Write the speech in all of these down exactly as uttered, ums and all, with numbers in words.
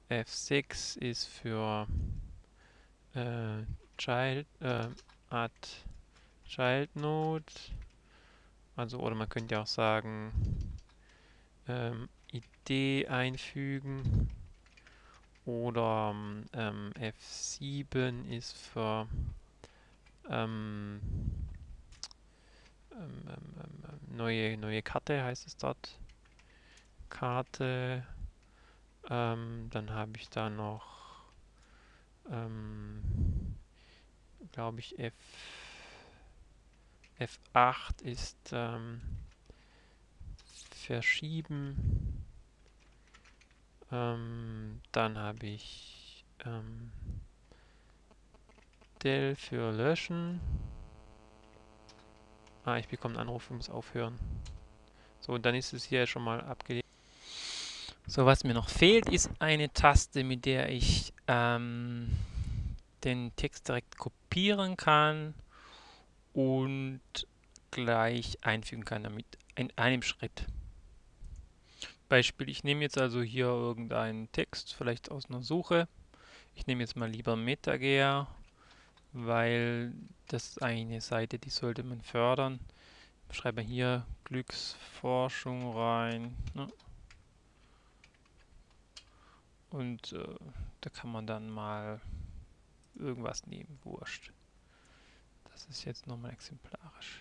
F sechs ist für äh, Child, äh, Add Child Node. Also, oder man könnte ja auch sagen, ähm, I D einfügen. Oder ähm, F sieben ist für ähm, ähm, ähm, ähm, neue, neue Karte, heißt es dort. Karte. Ähm, dann habe ich da noch, ähm, glaube ich, F, F acht ist ähm, verschieben. Ähm, dann habe ich ähm, Del für löschen. Ah, ich bekomme einen Anruf, ich muss aufhören. So, und dann ist es hier schon mal abgelegt. So, was mir noch fehlt, ist eine Taste, mit der ich ähm, den Text direkt kopieren kann und gleich einfügen kann, damit in einem Schritt. Beispiel, ich nehme jetzt also hier irgendeinen Text, vielleicht aus einer Suche. Ich nehme jetzt mal lieber MetaGer, weil das ist eine Seite, die sollte man fördern. Ich schreibe hier Glücksforschung rein. Ne? Und äh, da kann man dann mal irgendwas nehmen, wurscht. Das ist jetzt nochmal exemplarisch.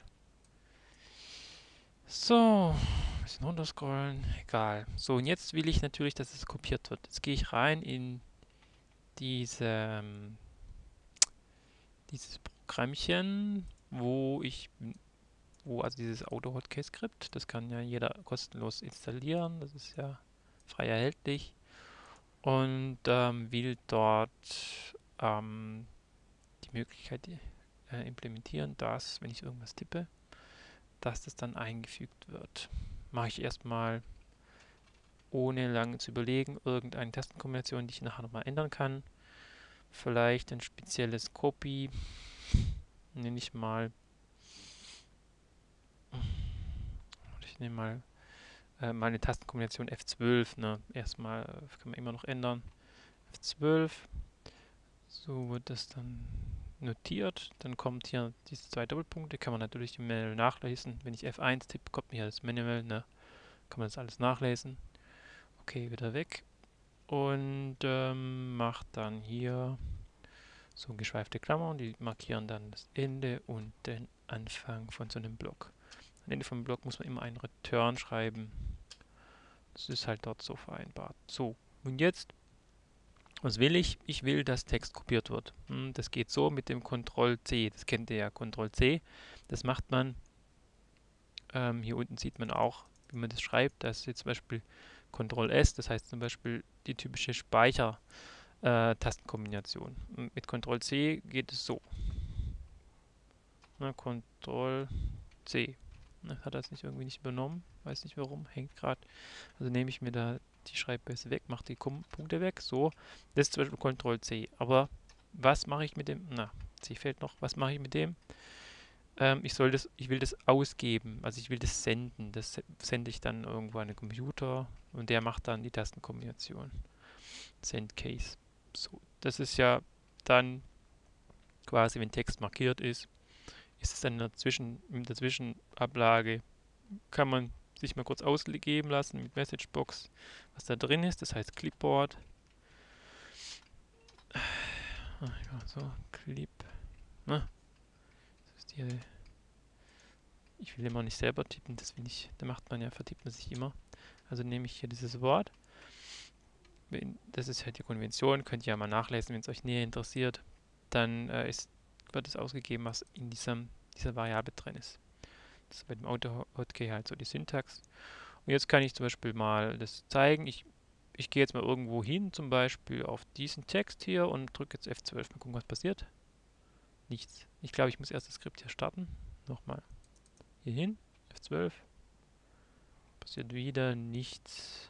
So, ein bisschen runterscrollen, egal. So, und jetzt will ich natürlich, dass es kopiert wird. Jetzt gehe ich rein in diese, ähm, dieses Programmchen, wo ich, wo also dieses Auto-Hotkey-Skript, das kann ja jeder kostenlos installieren, das ist ja frei erhältlich. Und ähm, will dort ähm, die Möglichkeit äh, implementieren, dass, wenn ich irgendwas tippe, dass das dann eingefügt wird. Mache ich erstmal ohne lange zu überlegen irgendeine Tastenkombination, die ich nachher nochmal ändern kann. Vielleicht ein spezielles Copy, nenne ich mal. Ich nehme mal äh, meine Tastenkombination F zwölf. Ne? Erstmal äh, kann man immer noch ändern. F zwölf. So wird das dann notiert. Dann kommt hier diese zwei Doppelpunkte. Kann man natürlich manuell nachlesen. Wenn ich F eins tippe, kommt mir hier das manuell. Ne? Kann man das alles nachlesen. Okay, wieder weg. Und ähm, macht dann hier so geschweifte Klammern. Die markieren dann das Ende und den Anfang von so einem Block. Am Ende vom Block muss man immer einen Return schreiben. Das ist halt dort so vereinbart. So, und jetzt, was will ich? Ich will, dass Text kopiert wird. Hm, das geht so mit dem Ctrl C. Das kennt ihr ja, Ctrl C. Das macht man, ähm, hier unten sieht man auch, wie man das schreibt. Da ist jetzt zum Beispiel Ctrl S, das heißt zum Beispiel die typische Speicher-Tastenkombination. Äh, mit Ctrl C geht es so. Na, Ctrl C. Na, hat er es nicht irgendwie nicht übernommen? Weiß nicht warum, hängt gerade. Also nehme ich mir da die Schreibbase weg, mache die Punkte weg. So, das ist zum Beispiel Ctrl C. Aber was mache ich mit dem? Na, C fehlt noch. Was mache ich mit dem? Ähm, ich soll das, ich will das ausgeben. Also ich will das senden. Das sende ich dann irgendwo an den Computer und der macht dann die Tastenkombination. Send Case. So, das ist ja dann quasi, wenn Text markiert ist, ist es dann in der, Zwischen, in der Zwischenablage, kann man sich mal kurz ausgeben lassen mit Messagebox, was da drin ist. Das heißt Clipboard. Ah, ja, so, Clip. Na, das ist die, ich will immer nicht selber tippen, das will ich, da macht man ja, vertippt man sich immer. Also nehme ich hier dieses Wort. Das ist halt die Konvention, könnt ihr ja mal nachlesen, wenn es euch näher interessiert. Dann äh, ist, wird es ausgegeben, was in diesem, dieser Variable drin ist. Das ist bei dem Auto-Hotkey halt so die Syntax. Und jetzt kann ich zum Beispiel mal das zeigen. Ich, ich gehe jetzt mal irgendwo hin, zum Beispiel auf diesen Text hier und drücke jetzt F zwölf. Mal gucken, was passiert. Nichts. Ich glaube, ich muss erst das Skript hier starten. Nochmal hier hin. F zwölf. Passiert wieder nichts.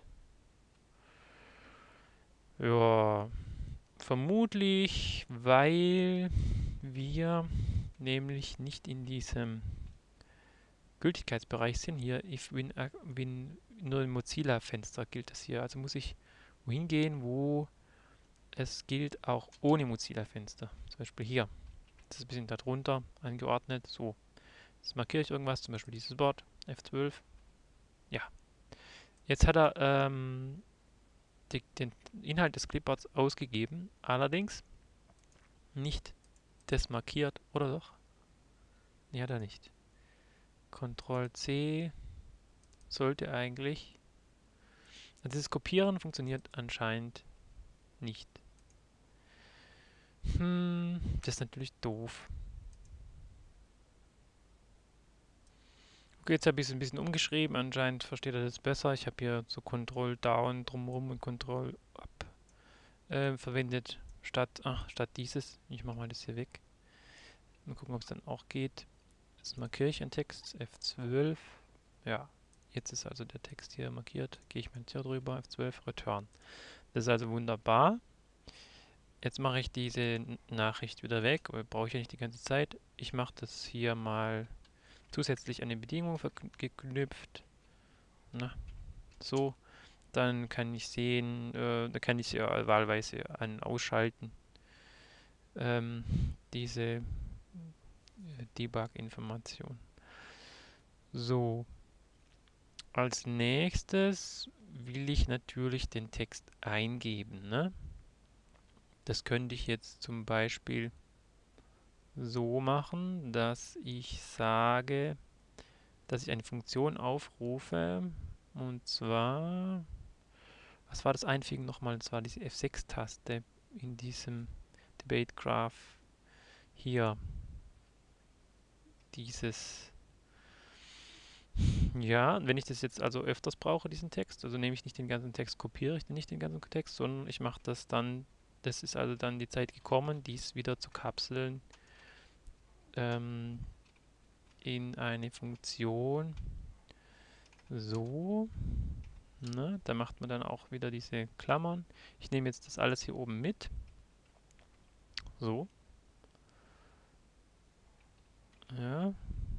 Ja, vermutlich, weil wir nämlich nicht in diesem Gültigkeitsbereich sind. Hier, if win, win nur im Mozilla-Fenster gilt das hier. Also muss ich wohin gehen, wo es gilt auch ohne Mozilla-Fenster. Zum Beispiel hier. Das ist ein bisschen darunter angeordnet. So, jetzt markiere ich irgendwas, zum Beispiel dieses Wort, F zwölf. Ja, jetzt hat er ähm, die, den Inhalt des Clipboards ausgegeben, allerdings nicht das markiert, oder doch? Nee, hat er nicht. Ctrl C sollte eigentlich... Also dieses Kopieren funktioniert anscheinend nicht. Hm, das ist natürlich doof. Okay, jetzt habe ich es ein bisschen umgeschrieben. Anscheinend versteht er das besser. Ich habe hier so Ctrl Down drumherum und Ctrl Up äh, verwendet, statt, ach, statt dieses. Ich mache mal das hier weg. Mal gucken, ob es dann auch geht. Jetzt markiere ich einen Text, F zwölf. Ja, jetzt ist also der Text hier markiert. Gehe ich mit hier drüber, F zwölf, Return. Das ist also wunderbar. Jetzt mache ich diese Nachricht wieder weg, aber brauche ich ja nicht die ganze Zeit. Ich mache das hier mal zusätzlich an die Bedingung geknüpft. Na, so. Dann kann ich sehen, äh, da kann ich ja wahlweise an ausschalten. Ähm, diese äh, Debug-Information. So. Als nächstes will ich natürlich den Text eingeben. Ne? Das könnte ich jetzt zum Beispiel so machen, dass ich sage, dass ich eine Funktion aufrufe. Und zwar, was war das Einfügen nochmal? Das war diese F sechs Taste in diesem Debate Graph. Hier. Dieses. Ja, wenn ich das jetzt also öfters brauche, diesen Text, also nehme ich nicht den ganzen Text, kopiere ich nicht den ganzen Text, sondern ich mache das dann, das ist also dann die Zeit gekommen, dies wieder zu kapseln ähm, in eine Funktion. So, ne, da macht man dann auch wieder diese Klammern. Ich nehme jetzt das alles hier oben mit. So. Ja.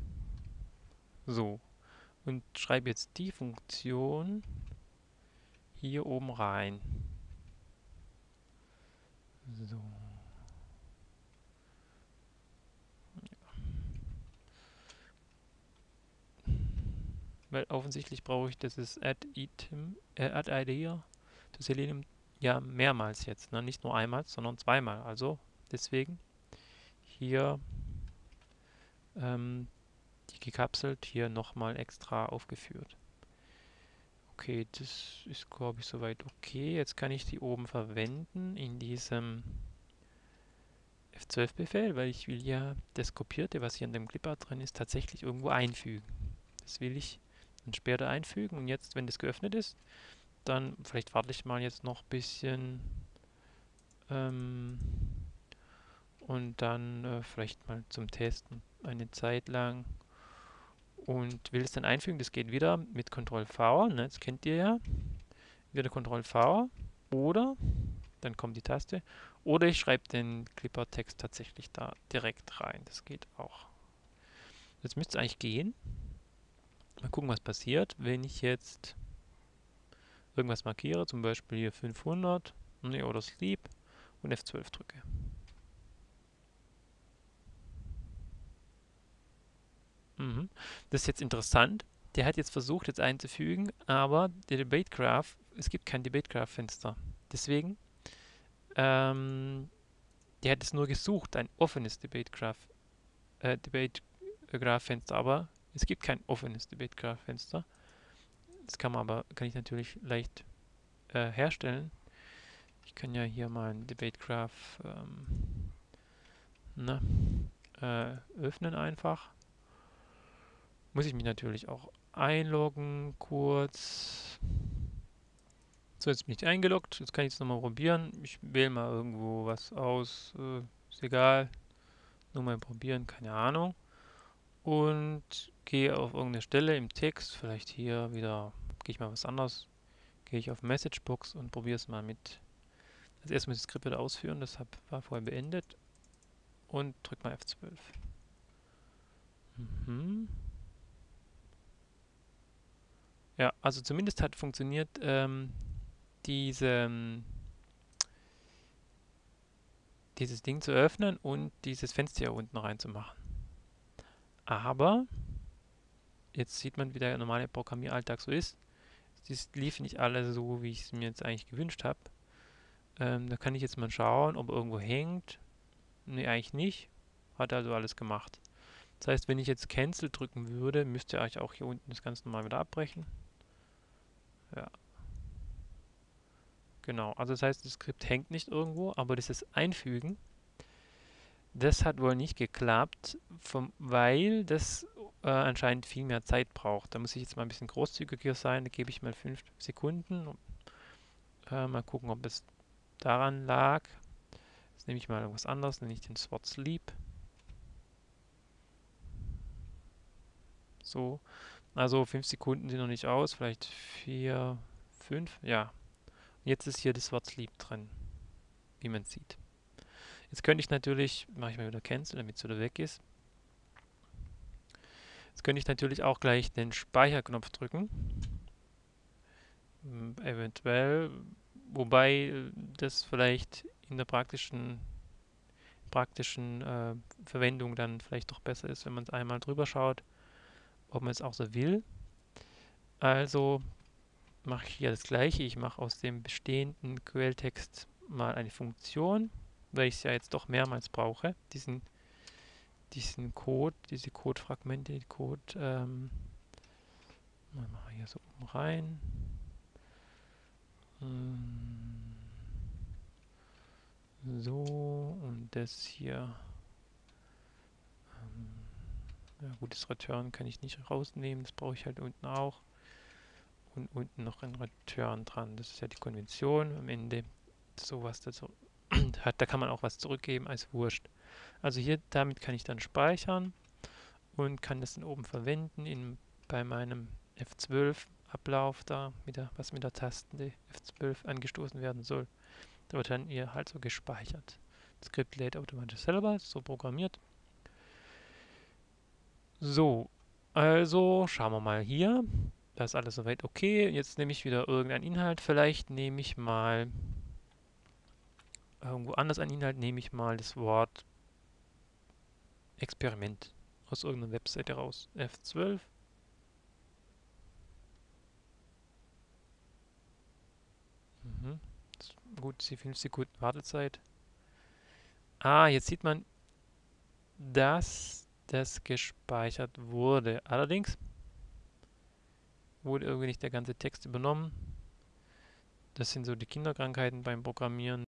So. Und schreibe jetzt die Funktion hier oben rein. So. Weil offensichtlich brauche ich das ist add item, äh, add idea to Selenium ja mehrmals jetzt, ne? Nicht nur einmal, sondern zweimal. Also deswegen hier ähm, die gekapselt hier nochmal extra aufgeführt. Okay, das ist glaube ich soweit okay. Jetzt kann ich die oben verwenden in diesem F zwölf Befehl, weil ich will ja das Kopierte, was hier in dem Clipart drin ist, tatsächlich irgendwo einfügen. Das will ich dann später einfügen und jetzt, wenn das geöffnet ist, dann vielleicht warte ich mal jetzt noch ein bisschen ähm, und dann äh, vielleicht mal zum Testen eine Zeit lang und will es dann einfügen. Das geht wieder mit Ctrl V, ne, das kennt ihr ja. Wieder Ctrl V oder, dann kommt die Taste, oder ich schreibe den Clipart-Text tatsächlich da direkt rein. Das geht auch. Jetzt müsste es eigentlich gehen. Mal gucken, was passiert, wenn ich jetzt irgendwas markiere, zum Beispiel hier fünfhundert, ne, oder Sleep und F zwölf drücke. Mhm. Das ist jetzt interessant. Der hat jetzt versucht, jetzt einzufügen, aber der Debate Graph, es gibt kein Debate Graph Fenster. Deswegen, ähm, der hat es nur gesucht, ein offenes Debate Graph, äh, Debate Graph Fenster, aber es gibt kein offenes Debate Graph Fenster. Das kann man aber, kann ich natürlich leicht äh, herstellen. Ich kann ja hier mal ein Debate Graph ähm, na, äh, öffnen einfach. Muss ich mich natürlich auch einloggen, kurz. So, jetzt bin ich eingeloggt. Jetzt kann ich es nochmal probieren. Ich wähle mal irgendwo was aus. Äh, ist egal. Nur mal probieren, keine Ahnung. Und gehe auf irgendeine Stelle im Text. Vielleicht hier wieder, gehe ich mal was anderes. Gehe ich auf Messagebox und probiere es mal mit. Also erstmal das Skript wieder ausführen. Das hab, war vorher beendet. Und drück mal F zwölf. Mhm. Ja, also zumindest hat funktioniert ähm, diese, dieses Ding zu öffnen und dieses Fenster hier unten reinzumachen. Aber jetzt sieht man, wie der normale Programmieralltag so ist. Das lief nicht alles so, wie ich es mir jetzt eigentlich gewünscht habe. Ähm, da kann ich jetzt mal schauen, ob irgendwo hängt. Ne, eigentlich nicht. Hat also alles gemacht. Das heißt, wenn ich jetzt Cancel drücken würde, müsste euch auch hier unten das ganz normal wieder abbrechen. Ja. Genau. Also das heißt, das Skript hängt nicht irgendwo, aber dieses Einfügen, das hat wohl nicht geklappt, vom, weil das äh, anscheinend viel mehr Zeit braucht. Da muss ich jetzt mal ein bisschen großzügiger sein. Da gebe ich mal fünf Sekunden. Äh, mal gucken, ob es daran lag. Jetzt nehme ich mal irgendwas anderes, nenne ich den Sword Sleep. So. Also fünf Sekunden sind noch nicht aus, vielleicht vier, fünf, ja. Jetzt ist hier das Wort Sleep drin, wie man sieht. Jetzt könnte ich natürlich, mache ich mal wieder Cancel, damit es wieder weg ist. Jetzt könnte ich natürlich auch gleich den Speicherknopf drücken. Ähm, eventuell, wobei das vielleicht in der praktischen, praktischen äh, Verwendung dann vielleicht doch besser ist, wenn man es einmal drüber schaut, ob man es auch so will. Also mache ich hier das gleiche. Ich mache aus dem bestehenden Quelltext mal eine Funktion, weil ich es ja jetzt doch mehrmals brauche. Diesen, diesen Code, diese Codefragmente, die Code, ähm, mal machen wir hier so oben rein. So, und das hier. Ja gut, das Return kann ich nicht rausnehmen, das brauche ich halt unten auch. Und unten noch ein Return dran. Das ist ja die Konvention. Am Ende sowas dazu hat, da kann man auch was zurückgeben als Wurscht. Also hier, damit kann ich dann speichern und kann das dann oben verwenden in, bei meinem F zwölf Ablauf da, mit der, was mit der Taste F zwölf angestoßen werden soll. Da wird dann hier halt so gespeichert. Das Skript lädt automatisch selber, ist so programmiert. So, also schauen wir mal hier. Da ist alles soweit okay. Jetzt nehme ich wieder irgendeinen Inhalt. Vielleicht nehme ich mal irgendwo anders einen Inhalt, nehme ich mal das Wort Experiment aus irgendeiner Webseite raus. F zwölf. Mhm. Gut, die fünf Sekunden Wartezeit. Ah, jetzt sieht man, dass das gespeichert wurde. Allerdings wurde irgendwie nicht der ganze Text übernommen. Das sind so die Kinderkrankheiten beim Programmieren.